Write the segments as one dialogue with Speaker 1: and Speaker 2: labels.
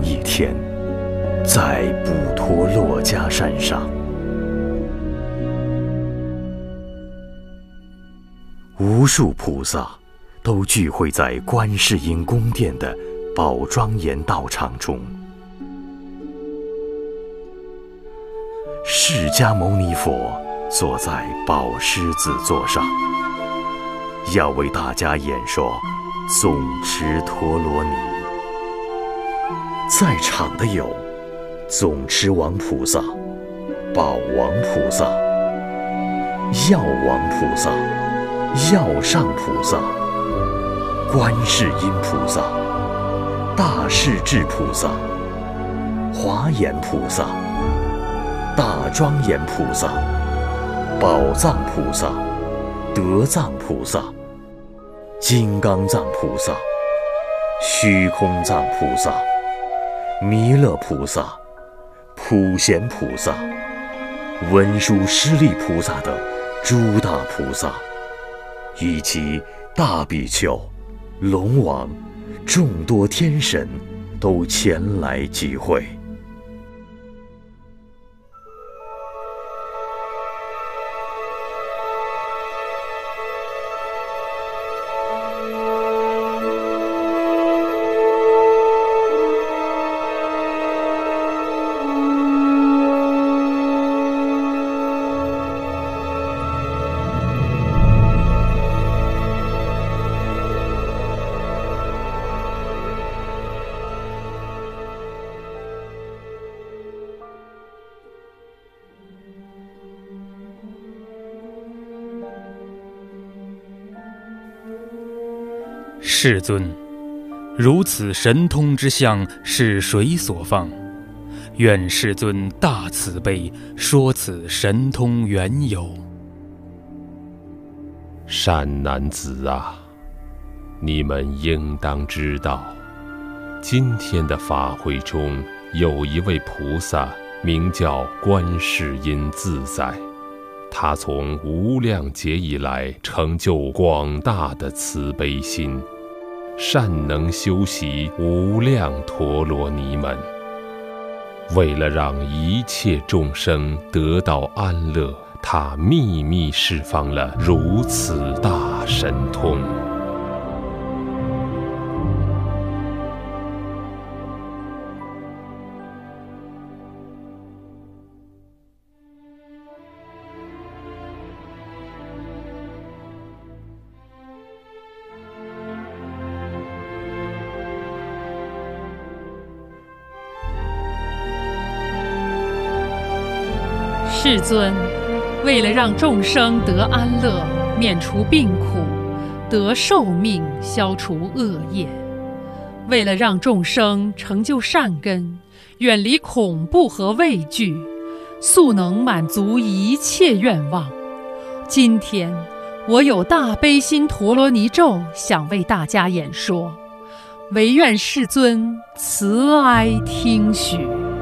Speaker 1: 一天，在普陀珞珈山上，无数菩萨都聚会在观世音宫殿的宝庄严道场中。释迦牟尼佛坐在宝狮子座上，要为大家演说总持陀罗尼。在场的有总持王菩萨、宝王菩萨、药王菩萨、药上菩萨、观世音菩萨、大势至菩萨、华严菩萨、大庄严菩萨、宝藏菩萨、德藏菩萨、金刚藏菩萨、虚空藏菩萨、弥勒菩萨、普贤菩萨、文殊师利菩萨等诸大菩萨，以及大比丘、龙王、众多天神都前来集会。
Speaker 2: 世尊，如此神通之相是谁所放？愿世尊大慈悲，说此神通缘由。
Speaker 3: 善男子啊，你们应当知道，今天的法会中有一位菩萨，名叫观世音自在。他从无量劫以来成就广大的慈悲心，善能修习无量陀罗尼门。为了让一切众生得到安乐，他秘密释放了如此大神通。
Speaker 4: 世尊，为了让众生得安乐，免除病苦，得寿命，消除恶业；为了让众生成就善根，远离恐怖和畏惧，速能满足一切愿望，今天我有大悲心陀罗尼咒想为大家演说，唯愿世尊慈哀听许。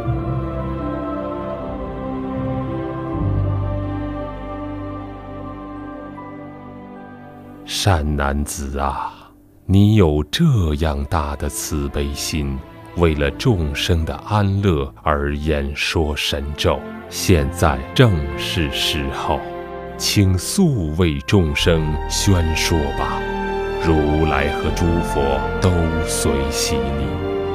Speaker 3: 善男子啊，你有这样大的慈悲心，为了众生的安乐而演说神咒，现在正是时候，请速为众生宣说吧，如来和诸佛都随喜你。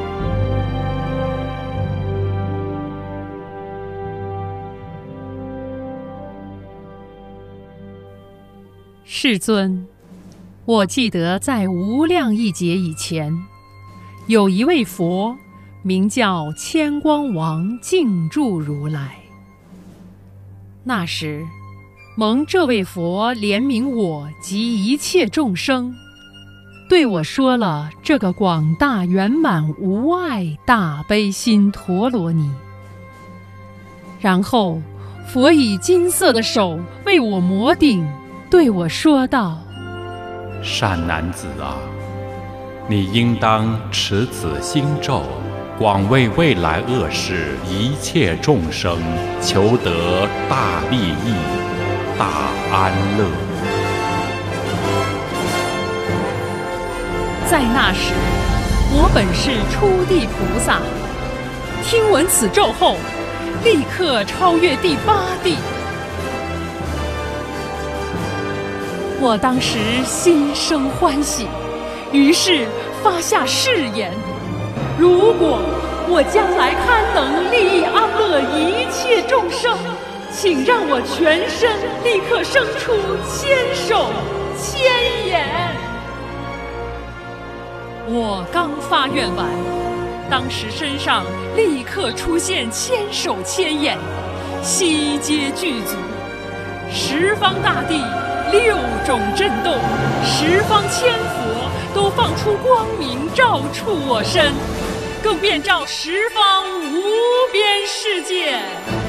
Speaker 4: 世尊，我记得在无量亿劫以前，有一位佛名叫千光王净住如来。那时蒙这位佛怜悯我及一切众生，对我说了这个广大圆满无碍大悲心陀罗尼。然后佛以金色的手为我摩顶，对我说道：
Speaker 5: 善男子啊，你应当持此心咒，广为未来恶世一切众生求得大利益、大安乐。
Speaker 4: 在那时，我本是初地菩萨， 听闻此咒后，立刻超越第八地。我当时心生欢喜，于是发下誓言：如果我将来堪能利益安乐一切众生，请让我全身立刻生出千手千眼。我刚发愿完，当时身上立刻出现千手千眼，悉皆具足，十方大地六种震动，十方千佛都放出光明，照触我身，更遍照十方无边世界。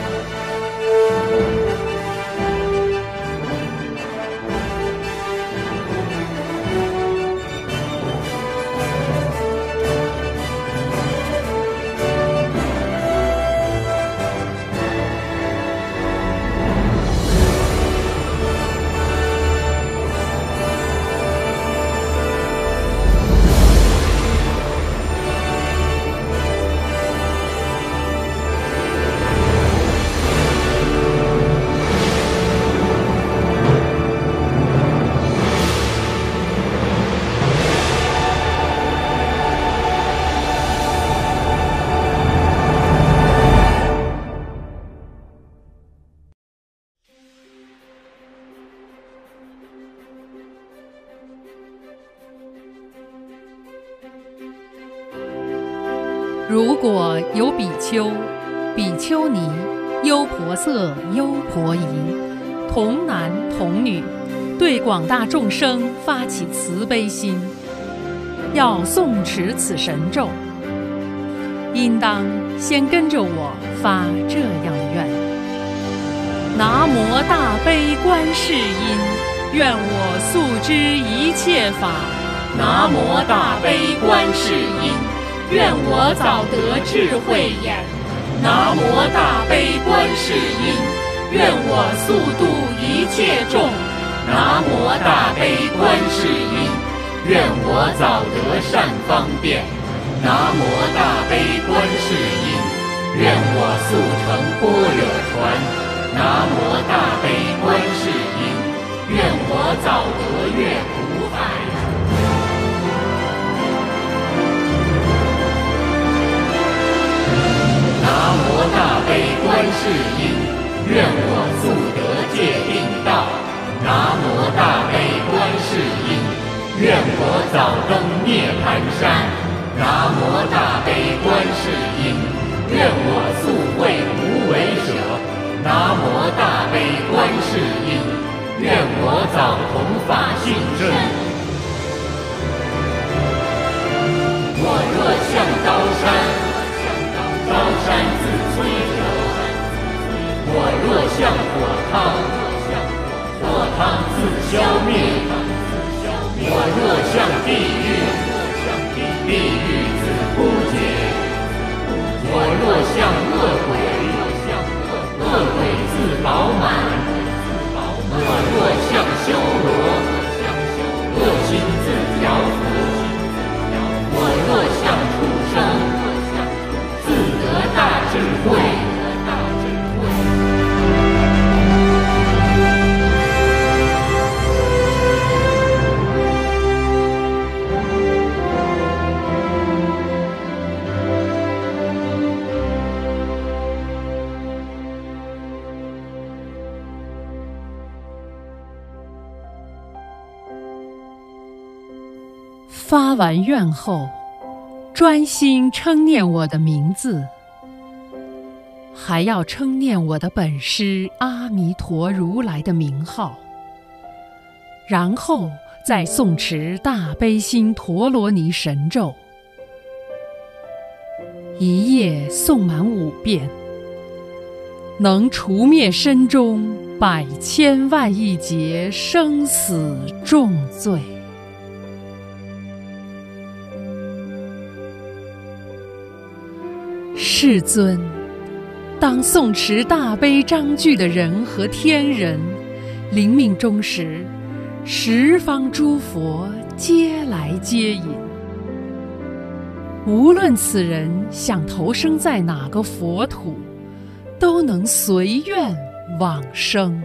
Speaker 4: 如果有比丘、比丘尼、优婆塞、优婆夷，童男童女，对广大众生发起慈悲心，要诵持此神咒，应当先跟着我发这样的愿：南无大悲观世音，愿我速知一切法。
Speaker 6: 南无大悲观世音，愿我早得智慧眼。南无大悲观世音，愿我速度一切众。南无大悲观世音，愿我早得善方便。南无大悲观世音，愿我速成般若船。南无大悲观世音，愿我早得越苦海。南无大悲观世音，愿我速得戒定道。南无大悲观世音，愿我早登涅盘山。南无大悲观世音，愿我速会无为舍。南无大悲观世音，愿我早同法性身。我若向刀山，刀山自摧折；我若向火汤，火汤自消灭；我若向地狱，地狱自枯竭；我若向恶鬼，恶鬼自饱满；我若向修罗，恶心自调伏；我若向畜生，自得大智慧。
Speaker 4: 发完愿后，专心称念我的名字，还要称念我的本师阿弥陀如来的名号，然后再诵持大悲心陀罗尼神咒，一夜诵满5遍，能除灭身中100千万亿劫生死重罪。世尊，当诵持大悲章句的人和天人，临命终时，十方诸佛皆来接引。 无论此人想投生在哪个佛土，都能随愿往生。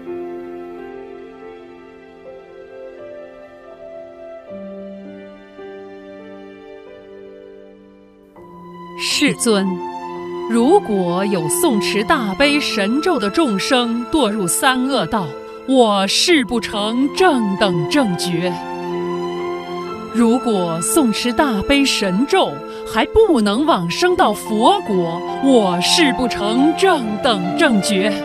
Speaker 4: 世尊，如果有诵持大悲神咒的众生堕入三恶道，我誓不成正等正觉。如果诵持大悲神咒还不能往生到佛国，我誓不成正等正觉。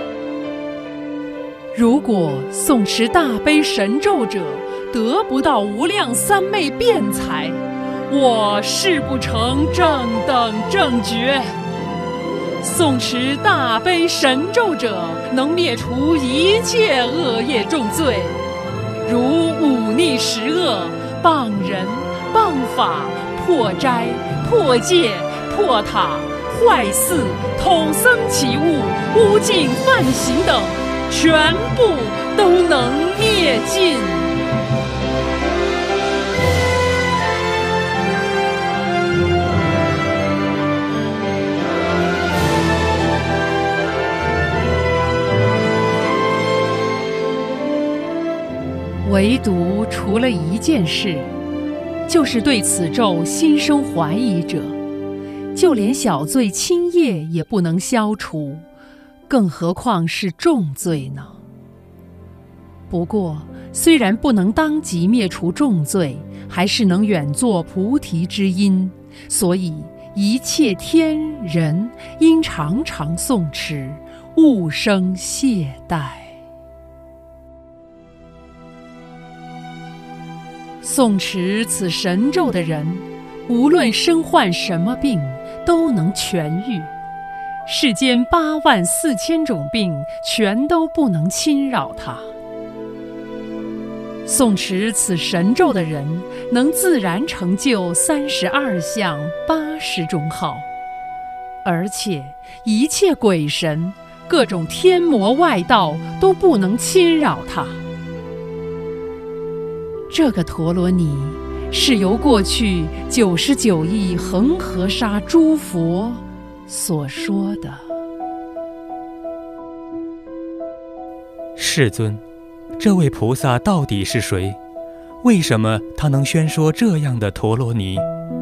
Speaker 4: 如果诵持大悲神咒者得不到无量三昧辩才，我誓不成正等正觉。诵持大悲神咒者能灭除一切恶业重罪，如忤逆十恶、谤人、谤法、破斋、破戒、破塔、坏寺、偷僧起物、污净犯行等，全部都能灭尽。唯独除了一件事，就是对此咒心生怀疑者，就连小罪轻业也不能消除，更何况是重罪呢？不过，虽然不能当即灭除重罪，还是能远作菩提之因，所以一切天人应常常诵持，勿生懈怠。诵持此神咒的人，无论身患什么病，都能痊愈。世间84000种病，全都不能侵扰他。诵持此神咒的人，能自然成就32相80种好，而且一切鬼神、各种天魔外道都不能侵扰他。这个陀罗尼是由过去99亿恒河沙诸佛所说的。
Speaker 2: 世尊，这位菩萨到底是谁？为什么他能宣说这样的陀罗尼？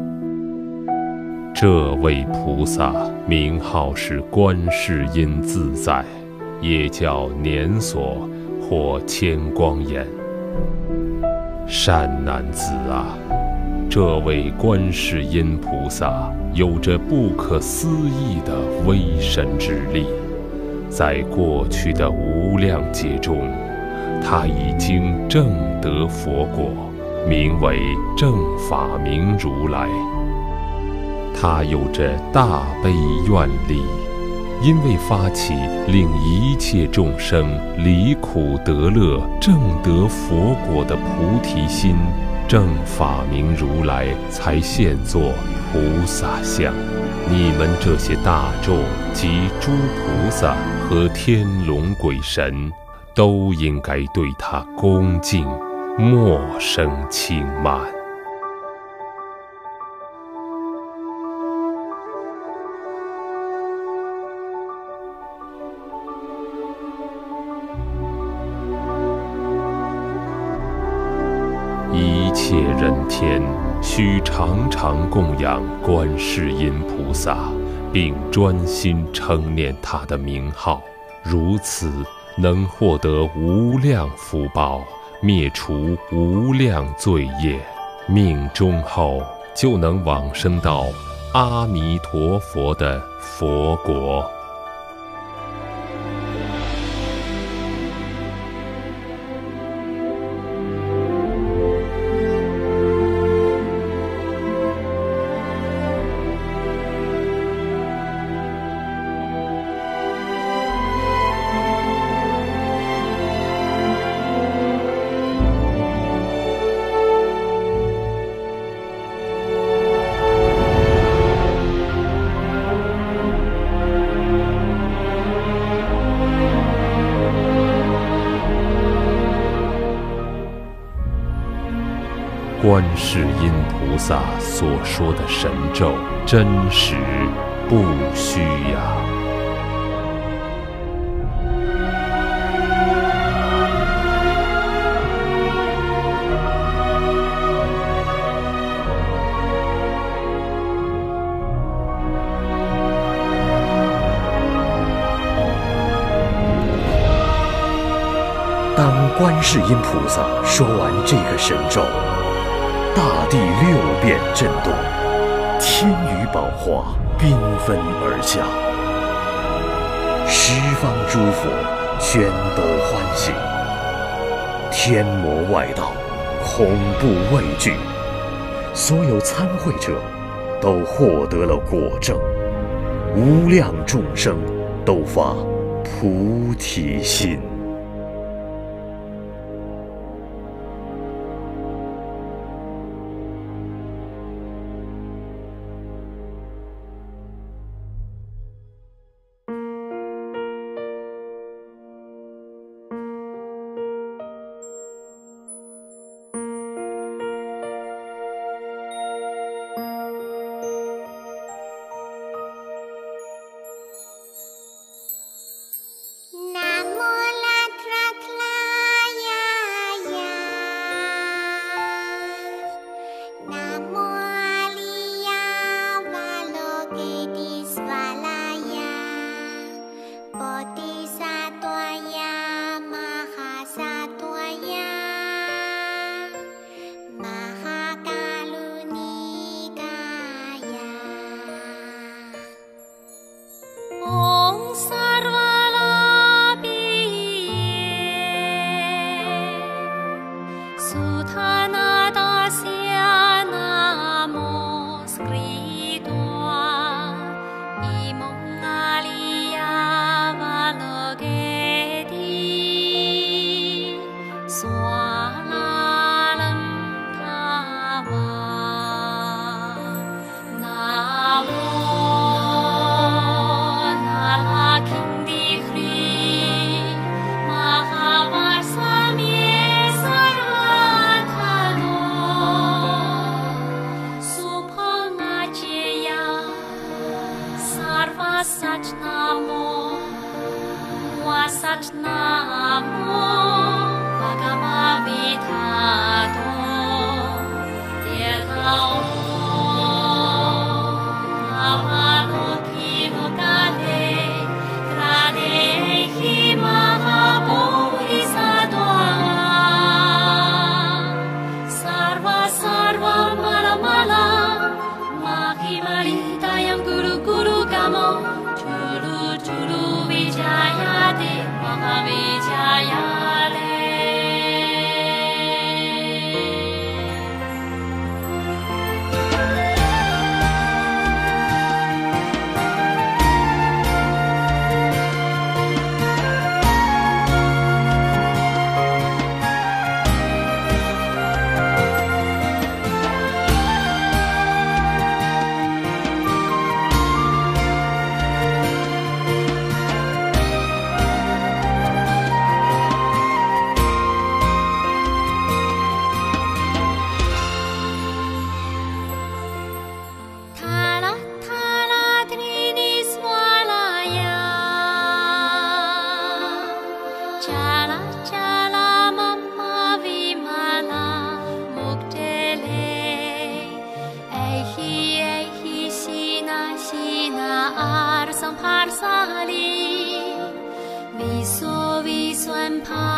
Speaker 3: 这位菩萨名号是观世音自在，也叫年所或千光眼。善男子啊，这位观世音菩萨有着不可思议的威神之力，在过去的无量劫中，他已经证得佛果，名为正法明如来。他有着大悲愿力，因为发起令一切众生离苦得乐、证得佛果的菩提心，正法明如来才现作菩萨像。你们这些大众及诸菩萨和天龙鬼神，都应该对他恭敬，莫生轻慢。一切人天须常常供养观世音菩萨，并专心称念他的名号，如此能获得无量福报，灭除无量罪业，命终后就能往生到阿弥陀佛的佛国。 观世音菩萨所说的神咒真实不虚呀。
Speaker 1: 当观世音菩萨说完这个神咒，大地6遍震动，天雨宝华缤纷而下，十方诸佛全都欢喜，天魔外道恐怖畏惧，所有参会者都获得了果证，无量众生都发菩提心。
Speaker 7: Parsali, viso viso en